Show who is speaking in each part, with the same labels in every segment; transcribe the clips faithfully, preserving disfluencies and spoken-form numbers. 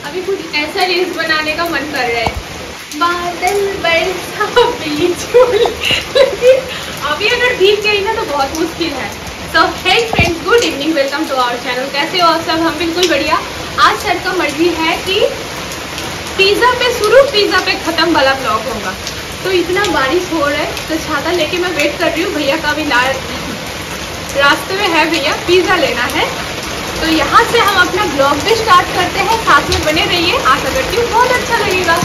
Speaker 1: अभी कुछ ऐसा रील्स बनाने का मन कर रहा है, बादल बरसा बिजली, लेकिन अभी अगर भीग गई ना तो बहुत मुश्किल है। तो hey friends, good evening, welcome to our channel. कैसे हो आप सब? हम बिल्कुल बढ़िया। आज सर का मर्जी है कि पिज़्ज़ा पे शुरू पिज़्ज़ा पे ख़त्म वाला ब्लॉग होगा। तो इतना बारिश हो रहा है तो छाता लेके मैं वेट कर रही हूँ। भैया का भी ला रास्ते में है, भैया पिज़्ज़ा लेना है। तो यहाँ से हम अपना ब्लॉग भी स्टार्ट करते हैं, साथ में बने रहिए। आशा करती हूँ बहुत अच्छा लगेगा।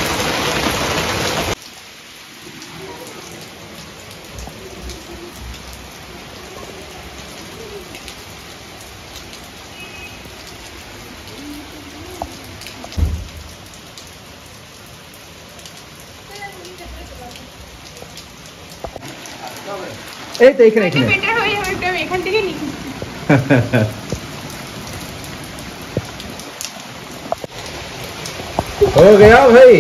Speaker 2: এই তো এখানে এখানে
Speaker 1: বেটার হয় আমরা এখান থেকে নিই।
Speaker 2: हो गया भाई।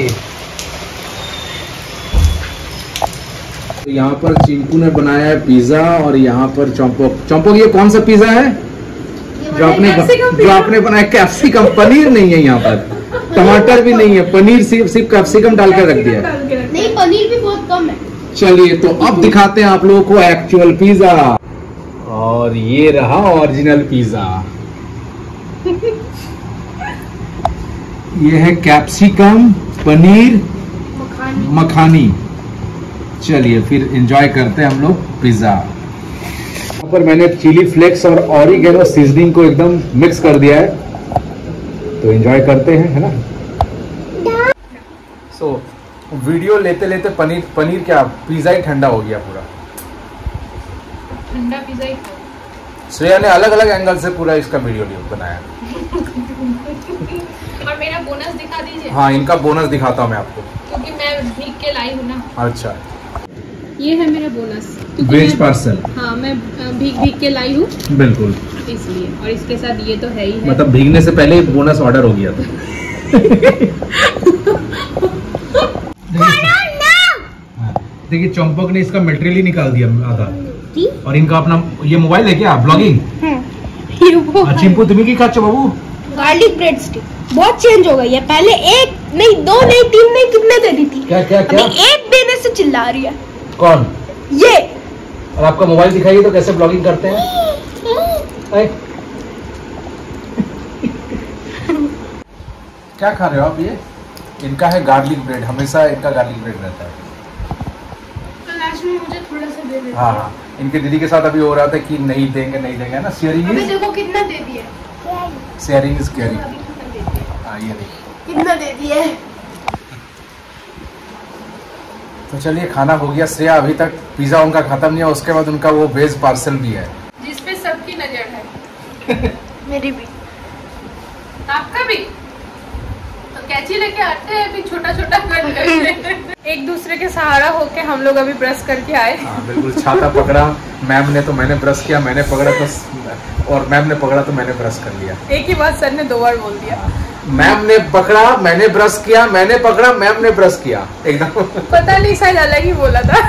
Speaker 2: तो यहाँ पर चिंपू ने बनाया है पिज्जा और यहाँ पर चौंपोक। चौंपोक ये कौन सा पिज्जा है जो आपने जो आपने बनाया? कैप्सिकम, पनीर नहीं है यहाँ पर, टमाटर भी नहीं है, पनीर सिर्फ सिर्फ कैप्सिकम डालकर रख दिया है।
Speaker 1: नहीं, पनीर भी बहुत कम है।
Speaker 2: चलिए तो अब दिखाते हैं आप लोगों को एक्चुअल पिज्जा। और ये रहा ओरिजिनल पिज्जा। ये है कैप्सिकम, पनीर, मखानी, मखानी। चलिए फिर एंजॉय करते हैं हम लोग पिज्जा। यहाँ पर मैंने चिली फ्लेक्स और ऑरिगेनो सीजनिंग को एकदम मिक्स कर दिया है, तो एंजॉय करते हैं, है ना। सो so, वीडियो लेते लेते पनीर पनीर क्या पिज्जा ही ठंडा हो गया पूरा।
Speaker 1: ठंडा पिज्जा ही।
Speaker 2: श्रेया ने अलग अलग एंगल से पूरा इसका वीडियो बनाया।
Speaker 1: और मेरा बोनस दिखा दीजिए।
Speaker 2: हाँ, इनका बोनस दिखाता हूँ मैं आपको,
Speaker 1: क्योंकि मैं भीग के लाई हूँ ना।
Speaker 2: अच्छा,
Speaker 1: ये है मेरा बोनस,
Speaker 2: वेज पार्सल।
Speaker 1: हाँ, मैं भीग भीग के लाई हूँ बिल्कुल, इसलिए। और इसके साथ ये तो है ही है। मतलब
Speaker 2: भीगने से पहले ही बोनस ऑर्डर हो गया था। देखिए चंपक ने इसका मटेरियल ही निकाल दिया आधा। और इनका अपना ये मोबाइल है क्या, ब्लॉगिंग? चिंपू तुम्हें की खाचो बाबू?
Speaker 3: गार्लिक ब्रेड स्टिक बहुत चेंज हो गई है। पहले एक नहीं, दो नहीं, तीन नहीं, कितने दे दी थी?
Speaker 2: क्या क्या क्या?
Speaker 3: अभी एक देने से चिल्ला रही है।
Speaker 2: कौन?
Speaker 3: ये।
Speaker 2: और आपका मोबाइल दिखाइए तो कैसे ब्लॉगिंग करते हैं। क्या खा रहे हो आप? ये इनका है गार्लिक ब्रेड, हमेशा इनका गार्लिक ब्रेड रहता है।
Speaker 1: लास्ट में मुझे थोड़ा सा दे देना।
Speaker 2: हाँ हाँ, इनके दीदी के साथ अभी हो रहा था कि नहीं देंगे नहीं देंगे ना। शेयरिंग
Speaker 1: इज देखो कितना दे दिया।
Speaker 2: Sharing is caring. हाँ, ये देखिए
Speaker 1: कितना दे दिया।
Speaker 2: तो चलिए खाना हो गया। श्रेया अभी तक पिज्जा उनका खत्म नहीं है, उसके बाद उनका वो वेज पार्सल भी है
Speaker 1: जिसपे सबकी नजर है।
Speaker 3: मेरी भी,
Speaker 1: आपका भी। तो कैची लेके आते हैं, अभी छोटा छोटा कट करते। एक दूसरे के सहारा होके हम लोग अभी ब्रश करके आए।
Speaker 2: हाँ बिल्कुल, छाता पकड़ा मैम ने तो मैंने ब्रश किया, मैंने पकड़ा तो और मैम ने पकड़ा तो मैंने ब्रश कर लिया।
Speaker 1: एक ही बात सर ने दो बार बोल दिया।
Speaker 2: मैम ने पकड़ा, मैंने ब्रश किया, मैंने पकड़ा, मैम ने ब्रश किया, एकदम
Speaker 1: पता नहीं, शायद अलग ही बोला था।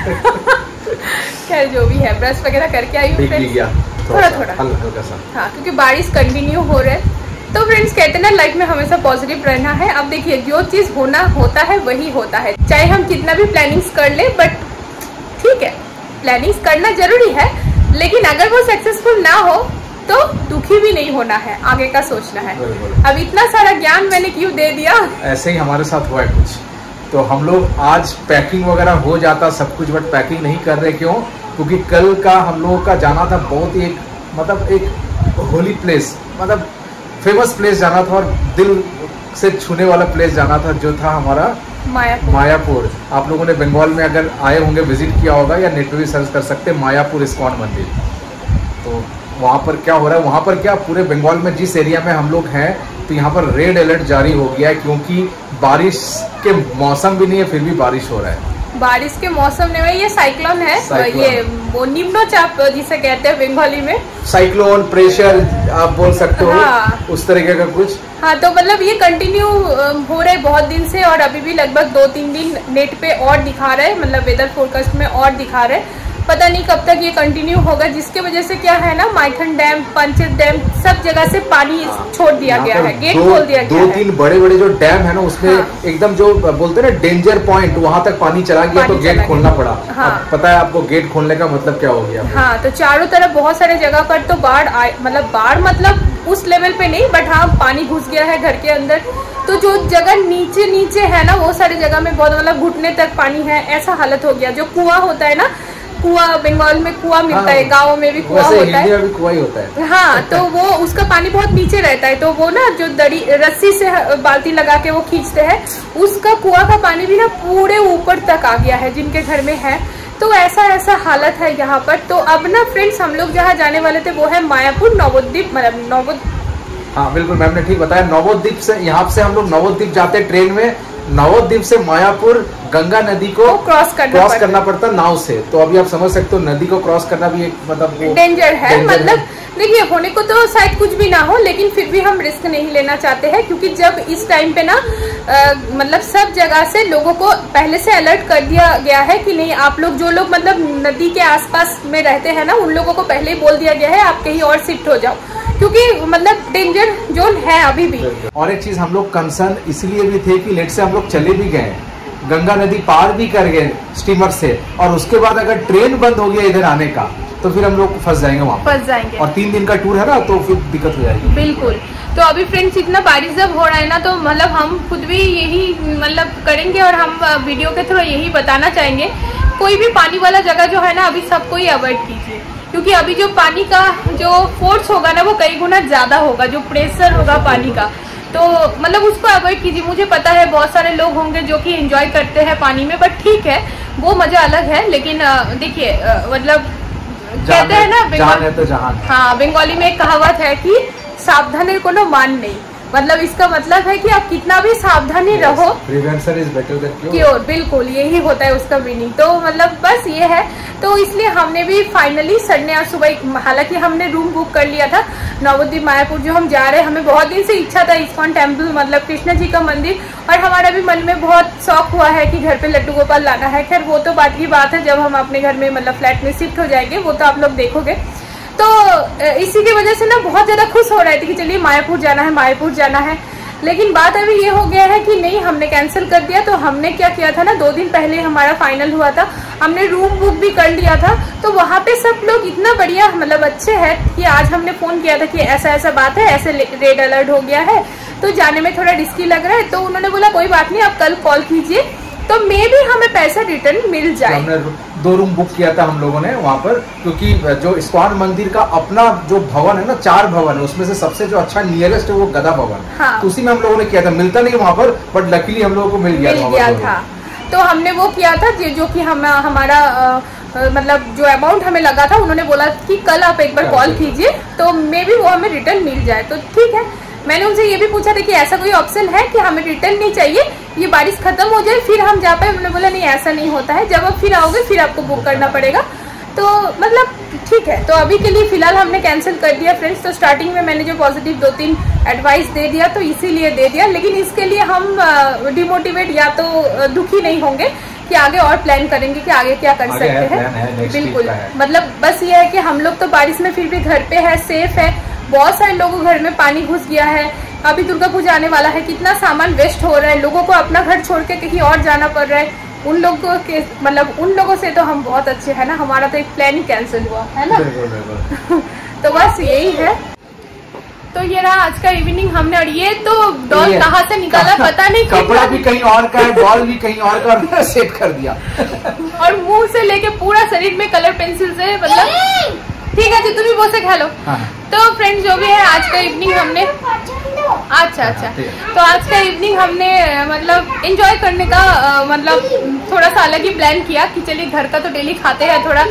Speaker 1: खैर जो भी है, ब्रश वगैरह करके आई हूँ थोड़ा थोड़ा
Speaker 2: हल्का सा।
Speaker 1: हाँ, क्योंकि बारिश कंटिन्यू हो रहा है। तो फ्रेंड्स कहते हैं ना, लाइफ में हमेशा पॉजिटिव रहना है। अब देखिए, जो चीज होना होता है वही होता है, चाहे हम कितना भी प्लानिंग्स कर ले। बट ठीक है, प्लानिंग्स करना जरूरी है, लेकिन अगर वो सक्सेसफुल ना हो तो दुखी भी नहीं होना है, आगे का सोचना है। अब इतना सारा ज्ञान मैंने क्यों दे दिया?
Speaker 2: ऐसे ही हमारे साथ हुआ है कुछ। तो हम लोग आज पैकिंग वगैरह हो जाता सब कुछ, बट पैकिंग नहीं कर रहे। क्यों? क्योंकि कल का हम लोगों का जाना था बहुत ही एक मतलब एक होली प्लेस, मतलब फेमस प्लेस जाना था और दिल से छूने वाला प्लेस जाना था, जो था हमारा
Speaker 1: मायापुर।
Speaker 2: मायापुर। आप लोगों ने बंगाल में अगर आए होंगे विजिट किया होगा, या नेट पे भी सर्च कर सकते हैं मायापुर इस्कॉन मंदिर। तो वहाँ पर क्या हो रहा है, वहाँ पर क्या पूरे बंगाल में जिस एरिया में हम लोग हैं, तो यहाँ पर रेड अलर्ट जारी हो गया है, क्योंकि बारिश के मौसम भी नहीं है फिर भी बारिश हो रहा है।
Speaker 1: बारिश के मौसम में ये साइक्लोन है, साइक्लोन। ये वो निम्नचाप जिसे कहते हैं बंगाली में,
Speaker 2: साइक्लोन, प्रेशर आप बोल सकते हो।
Speaker 1: हाँ।
Speaker 2: उस तरीके का कुछ।
Speaker 1: हाँ, तो मतलब ये कंटिन्यू हो रहा है बहुत दिन से, और अभी भी लगभग दो तीन दिन नेट पे और दिखा रहे हैं, मतलब वेदर फोरकास्ट में और दिखा रहे हैं। पता नहीं कब तक ये कंटिन्यू होगा, जिसके वजह से क्या है ना, माइथन डैम, पंचेत डैम, सब जगह से पानी छोड़ दिया गया है, गेट खोल दिया गया है।
Speaker 2: दो तीन बड़े बड़े जो डैम है ना उसमें हाँ। एकदम जो बोलते हैं ना डेंजर पॉइंट, वहाँ तक पानी चला गया, तो गेट खोलना पड़ा। हाँ। पता है आपको गेट खोलने का मतलब क्या हो गया?
Speaker 1: हाँ, तो चारों तरफ बहुत सारे जगह पर तो बाढ़ आए, मतलब बाढ़ मतलब उस लेवल पे नहीं, बट हाँ पानी घुस गया है घर के अंदर। तो जो जगह नीचे नीचे है ना वो सारी जगह में बहुत मतलब घुटने तक पानी है, ऐसा हालत हो गया। जो कुआं होता है ना, कुआं बंगाल में कुआं मिलता हाँ, है, गाँव में भी कुआं होता है,
Speaker 2: भी कुआं ही होता है।
Speaker 1: हाँ, तो वो उसका पानी बहुत नीचे रहता है, तो वो ना जो दड़ी रस्सी से बाल्टी लगा के वो खींचते हैं, उसका कुआं का पानी भी ना पूरे ऊपर तक आ गया है जिनके घर में है। तो ऐसा ऐसा हालत है यहाँ पर। तो अब ना फ्रेंड्स हम लोग जहाँ जाने वाले थे वो है मायापुर नवोद्वीप, मतलब नवोद
Speaker 2: हाँ बिल्कुल मैम ने ठीक बताया। नवोद्वीप से यहाँ से हम लोग नवोद्वीप जाते हैं ट्रेन में, नवोद्वीप से मायापुर गंगा नदी को
Speaker 1: क्रॉस करना
Speaker 2: क्रॉस
Speaker 1: पड़ता
Speaker 2: करना पड़ता नाव से। तो अभी आप समझ सकते हो नदी को क्रॉस करना भी एक मतलब
Speaker 1: डेंजर है। मतलब देखिए होने को तो शायद कुछ भी ना हो, लेकिन फिर भी हम रिस्क नहीं लेना चाहते हैं, क्योंकि जब इस टाइम पे ना आ, मतलब सब जगह से लोगों को पहले से अलर्ट कर दिया गया है कि नहीं, आप लोग जो लोग मतलब नदी के आसपास में रहते हैं ना, उन लोगों को पहले ही बोल दिया गया है आप कहीं और शिफ्ट हो जाओ, क्योंकि मतलब डेंजर जोन है अभी भी।
Speaker 2: और एक चीज हम लोग कंसर्न इसलिए भी थे कि लेट से हम लोग चले भी गए, गंगा नदी पार भी कर गए स्टीमर से, और उसके बाद अगर ट्रेन बंद हो गया इधर आने का तो फिर हम लोग फंस जाएंगे वहाँ,
Speaker 1: फंस जाएंगे।
Speaker 2: और तीन दिन का टूर है ना तो फिर दिक्कत हो जाएगी।
Speaker 1: बिल्कुल। तो अभी फ्रेंड्स इतना बारिश जब हो रहा है ना, तो मतलब हम खुद भी यही मतलब करेंगे और हम वीडियो के थ्रू यही बताना चाहेंगे, कोई भी पानी वाला जगह जो है ना अभी सबको ही अवॉइड कीजिए, क्योंकि अभी जो पानी का जो फोर्स होगा ना वो कई गुना ज्यादा होगा, जो प्रेशर होगा पानी का, तो मतलब उसको अवॉइड कीजिए। मुझे पता है बहुत सारे लोग होंगे जो कि एंजॉय करते हैं पानी में, बट ठीक है वो मजा अलग है, लेकिन देखिए मतलब कहते हैं ना
Speaker 2: बंगाली तो जहान,
Speaker 1: हाँ बंगाली में एक कहावत है कि सावधानी को नो मान नहीं, मतलब इसका मतलब है कि आप कितना भी सावधानी रहो,
Speaker 2: prevention is better than
Speaker 1: cure, बिल्कुल यही होता है उसका मीनिंग। तो मतलब बस ये है, तो इसलिए हमने भी फाइनली संडे आज सुबह, हालांकि हमने रूम बुक कर लिया था नवोद्वीप मायापुर जो हम जा रहे हैं, हमें बहुत दिन से इच्छा था इस्कॉन टेम्पल मतलब कृष्ण जी का मंदिर, और हमारा भी मन में बहुत शौक हुआ है कि घर पे लड्डू गोपाल लाना है। खैर वो तो बात की बात है, जब हम अपने घर में मतलब फ्लैट में शिफ्ट हो जाएंगे वो तो आप लोग देखोगे। तो इसी की वजह से ना बहुत ज्यादा खुश हो रहे थे कि चलिए मायापुर जाना है, मायापुर जाना है, लेकिन बात अभी ये हो गया है कि नहीं, हमने कैंसिल कर दिया। तो हमने क्या किया था ना, दो दिन पहले हमारा फाइनल हुआ था, हमने रूम बुक भी कर लिया था, तो वहाँ पे सब लोग इतना बढ़िया मतलब अच्छे हैं कि आज हमने फोन किया था कि ऐसा ऐसा बात है, ऐसे रेड अलर्ट हो गया है, तो जाने में थोड़ा रिस्की लग रहा है। तो उन्होंने बोला कोई बात नहीं, आप कल कॉल कीजिए, तो मे भी हमें पैसा रिटर्न मिल जाए।
Speaker 2: हमने दो रूम बुक किया था हम लोगों ने वहाँ पर, क्योंकि जो इस्कॉन मंदिर का अपना जो भवन है ना, चार भवन है, उसमें से सबसे जो अच्छा नियरेस्ट है वो गदा भवन।
Speaker 1: हाँ।
Speaker 2: तो उसी में हम लोगों ने किया था, मिलता नहीं वहाँ पर, बट लकीली हम लोगों को मिल गया,
Speaker 1: मिल गया था। तो हमने वो किया था जो कि हम हमारा आ, मतलब जो अमाउंट हमें लगा था, उन्होंने बोला कि कल आप एक बार कॉल कीजिए तो मे भी वो हमें रिटर्न मिल जाए। तो ठीक है, मैंने उनसे ये भी पूछा था कि ऐसा कोई ऑप्शन है कि हमें रिटर्न नहीं चाहिए, ये बारिश खत्म हो जाए फिर हम जा पाए। उन्होंने बोला नहीं ऐसा नहीं होता है, जब आप फिर आओगे फिर आपको बुक करना पड़ेगा। तो मतलब ठीक है, तो अभी के लिए फिलहाल हमने कैंसिल कर दिया फ्रेंड्स। तो स्टार्टिंग में मैंने जो पॉजिटिव दो तीन एडवाइस दे दिया तो इसीलिए दे दिया, लेकिन इसके लिए हम डिमोटिवेट या तो दुखी नहीं होंगे कि आगे और प्लान करेंगे कि आगे क्या कर सकते हैं। बिल्कुल, मतलब बस ये है कि हम लोग तो बारिश में फिर भी घर पे है, सेफ है। बहुत सारे लोगों के घर में पानी घुस गया है, अभी दुर्गा पूजा आने वाला है, कितना सामान वेस्ट हो रहा है, लोगों को अपना घर छोड़ के कहीं और जाना पड़ रहा है। उन लोगों के मतलब उन लोगों से तो हम बहुत अच्छे हैं ना, हमारा तो एक प्लान ही कैंसिल हुआ है ना। तो बस यही है। तो ये रहा आज का इवनिंग हमने, और ये तो डॉल कहाँ से निकाला पता नहीं,
Speaker 2: कपड़ा भी कहीं और का है, डॉल भी कहीं और का, और सेट कर दिया
Speaker 1: और मुंह से लेके पूरा शरीर में कलर पेंसिल से, मतलब ठीक है जी, तुम भी वो से खा लो। हाँ। तो फ्रेंड्स जो भी है आज का इवनिंग हमने, अच्छा अच्छा, तो आज का इवनिंग हमने मतलब एंजॉय करने का आ, मतलब थोड़ा सा अलग ही प्लान किया कि चलिए घर का तो डेली खाते हैं थोड़ा।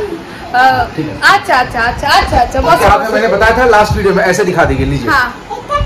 Speaker 1: अच्छा अच्छा अच्छा अच्छा अच्छा बहुत
Speaker 2: मैंने बताया था लास्ट वीडियो में, ऐसे दिखा दीजिए, लीजिए।
Speaker 1: हाँ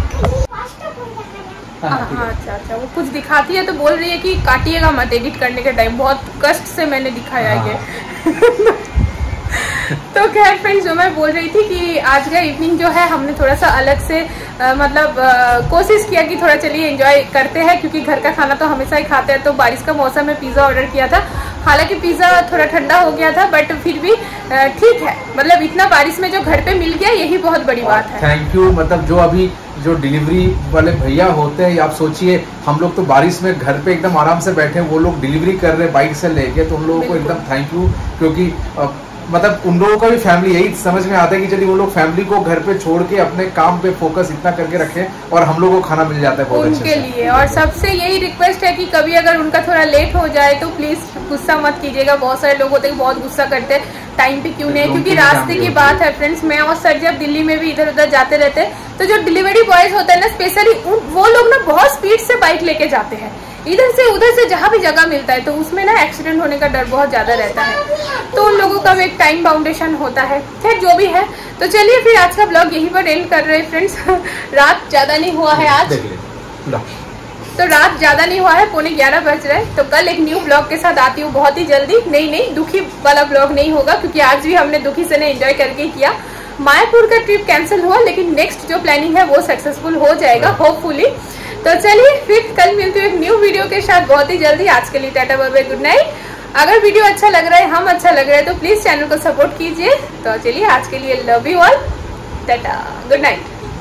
Speaker 1: हाँ अच्छा अच्छा, वो कुछ दिखाती है तो बोल रही है कि काटिएगा मत एडिट करने के टाइम, बहुत कष्ट से मैंने दिखाया ये। तो खैर फ्रेंड्स जो मैं बोल रही थी कि आज का इवनिंग जो है हमने थोड़ा सा अलग से आ, मतलब आ, कोशिश किया कि थोड़ा चलिए एंजॉय करते हैं, क्योंकि घर का खाना तो हमेशा ही खाते हैं। तो बारिश का मौसम में पिज़्ज़ा ऑर्डर किया था, हालांकि पिज़्ज़ा थोड़ा ठंडा हो गया था, बट फिर भी ठीक है। मतलब इतना बारिश में जो घर पे मिल गया यही बहुत बड़ी बात है।
Speaker 2: Thank you. मतलब जो अभी जो डिलीवरी वाले भैया होते हैं, आप सोचिए हम लोग तो बारिश में घर पे एकदम आराम से बैठे, वो लोग डिलीवरी कर रहे बाइक से लेके, तो उन लोगों को एकदम थैंक यू। क्योंकि मतलब उन लोगों का भी फैमिली, यही समझ में आता है कि चलिए वो लोग फैमिली को घर पे छोड़ के अपने काम पे फोकस इतना करके रखे और हम लोगों को खाना मिल जाता है बहुत
Speaker 1: उनके लिए। और सबसे यही रिक्वेस्ट है कि कभी अगर उनका थोड़ा लेट हो जाए तो प्लीज गुस्सा मत कीजिएगा। बहुत सारे लोग होते हैं बहुत गुस्सा करते हैं टाइम पे क्यों नहीं, क्योंकि रास्ते की बात है फ्रेंड्स। मैं और सर जब दिल्ली में भी इधर उधर जाते रहते हैं तो जो डिलीवरी बॉयज होते हैं ना, स्पेशली वो लोग ना बहुत स्पीड से बाइक लेके जाते हैं इधर से उधर से, जहाँ भी जगह मिलता है, तो उसमें ना एक्सीडेंट होने का डर बहुत ज्यादा रहता है। तो उन लोगों का भी एक टाइम बाउंडेशन होता है। खैर जो भी है, तो चलिए फिर आज का ब्लॉग यहीं पर एंड कर रहे हैं फ्रेंड्स। रात ज्यादा नहीं हुआ है आज, तो रात ज्यादा नहीं हुआ है, पौने ग्यारह बज रहे हैं। तो कल एक न्यू ब्लॉग के साथ आती हूँ बहुत ही जल्दी। नहीं नहीं दुखी वाला ब्लॉग नहीं होगा, क्योंकि आज भी हमने दुखी से नहीं एंजॉय करके किया। मायापुर का ट्रिप कैंसिल हुआ, लेकिन नेक्स्ट जो प्लानिंग है वो सक्सेसफुल हो जाएगा होपफुली। तो चलिए फिर कल मिलते हैं एक न्यू वीडियो के साथ बहुत ही जल्दी। आज के लिए tata bye bye, good night. अगर वीडियो अच्छा लग रहा है, हम अच्छा लग रहा है, तो प्लीज चैनल को सपोर्ट कीजिए। तो चलिए आज के लिए love you all, tata, good night.